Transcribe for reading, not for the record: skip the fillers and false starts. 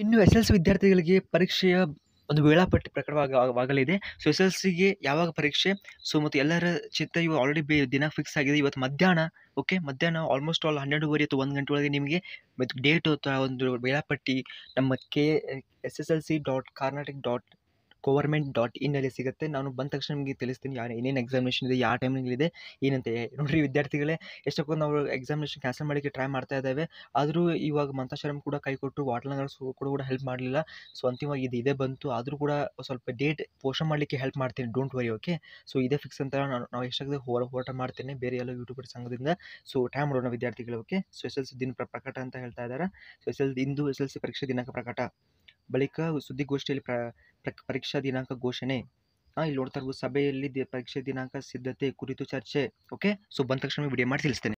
ಇನ್ನು ಎಸ್-ಎಲ್-ಸಿ ವಿದ್ಯಾರ್ಥಿಗಳಿಗೆ ಪರೀಕ್ಷೆಯ ಒಂದು ವೇಳಾಪಟ್ಟಿ ವಾಗಲಿದೆ. ಸೊ ಎಸ್-ಎಲ್-ಸಿಗೆ ಯಾವಾಗ ಪರೀಕ್ಷೆ, ಸೊ ಮತ್ತು ಎಲ್ಲರ ಚಿತ್ತ ಇವು ಆಲ್ರೆಡಿ ದಿನ ಫಿಕ್ಸ್ ಆಗಿದೆ. ಇವತ್ತು ಮಧ್ಯಾಹ್ನ, ಓಕೆ, ಮಧ್ಯಾಹ್ನ ಆಲ್ಮೋಸ್ಟ್ ಆಲ್ 12:30 ಅಥವಾ 1 ಗಂಟೆ ಒಳಗೆ ನಿಮಗೆ ಡೇಟ್ ಅಥವಾ ಒಂದು ವೇಳಾಪಟ್ಟಿ ನಮ್ಮ sslc.karnataka.government.in ಅಲ್ಲಿ ಸಿಗುತ್ತೆ. ನಾನು ಬಂದ ತಕ್ಷಣ ನಿಮಗೆ ತಿಳಿಸ್ತೀನಿ ಏನೇನು ಎಕ್ಸಾಮಿನೇಷನ್ ಇದೆ, ಯಾವ ಟೈಮಿಂಗ್ ಇದೆ ಏನಂತ. ನೋಡ್ರಿ ವಿದ್ಯಾರ್ಥಿಗಳೇ, ಎಷ್ಟೊಂದು ನಾವು ಎಕ್ಸಾಮಿನೇಷನ್ ಕ್ಯಾನ್ಸಲ್ ಮಾಡಲಿಕ್ಕೆ ಟ್ರೈ ಮಾಡ್ತಾ ಇದ್ದೇವೆ. ಆದರೂ ಇವಾಗ ಮಂತಾಶ್ರಮ್ ಕೂಡ ಕೈ ಕೊಟ್ಟು, ವಾಟರ್ ನಗರ್ಸ್ ಕೂಡ ಹೆಲ್ಪ್ ಮಾಡಲಿಲ್ಲ. ಸೊ ಅಂತಿಮವಾಗಿ ಇದೇ ಬಂತು. ಆದರೂ ಕೂಡ ಸ್ವಲ್ಪ ಡೇಟ್ ಪೋಸ್ಟ್‌ಪೋನ್ ಮಾಡಲಿಕ್ಕೆ ಹೆಲ್ಪ್ ಮಾಡ್ತೀನಿ, ಡೋಂಟ್ ವರಿ, ಓಕೆ. ಸೊ ಇದೇ ಫಿಕ್ಸ್ ಅಂತ ನಾವು ಎಷ್ಟಾಗದೆ ಹೋರಾಟ ಮಾಡ್ತೇನೆ ಬೇರೆ ಎಲ್ಲ ಯೂಟ್ಯೂಬರ್ ಸಂಘದಿಂದ. ಸೊ ಟ್ರೈ ಮಾಡೋಣ ವಿದ್ಯಾರ್ಥಿಗಳು, ಓಕೆ. ಸೊ ಎಸ್-ಎಲ್-ಸಿ ದಿನ ಪ್ರಕಟ ಅಂತ ಹೇಳ್ತಾ ಇದ್ದಾರೆ. ಸೊ ಇಂದು ಎಸ್-ಎಲ್-ಸಿ ಪರೀಕ್ಷೆ ದಿನಾಂಕ ಪ್ರಕಟ, ಬಳಿಕ ಸುದ್ದಿಗೋಷ್ಠಿಯಲ್ಲಿ ಪರೀಕ್ಷಾ ದಿನಾಂಕ ಘೋಷಣೆ. ಇಲ್ಲಿ ನೋಡ್ತಾ ಇರ್ಬೋದು, ಸಭೆಯಲ್ಲಿ ಪರೀಕ್ಷೆ ದಿನಾಂಕ ಸಿದ್ಧತೆ ಕುರಿತು ಚರ್ಚೆ, ಓಕೆ. ಸೊ ಬಂದ ತಕ್ಷಣ ವಿಡಿಯೋ ಮಾಡಿ ತಿಳಿಸ್ತೇನೆ.